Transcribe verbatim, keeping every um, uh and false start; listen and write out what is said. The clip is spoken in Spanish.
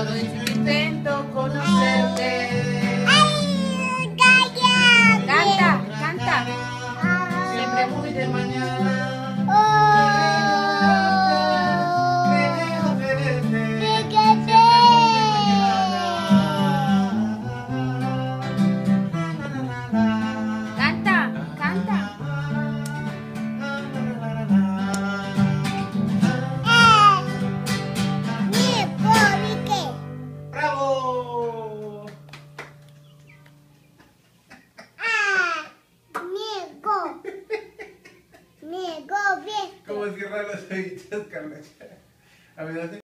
todo intento conocerte. ¡Ay, calla! Canta, canta. Siempre muy de mañana. Canta, canta. ¡Bravo! Niego. Niego bien. ¿Cómo cierran los ojitos, Carlos? A ver,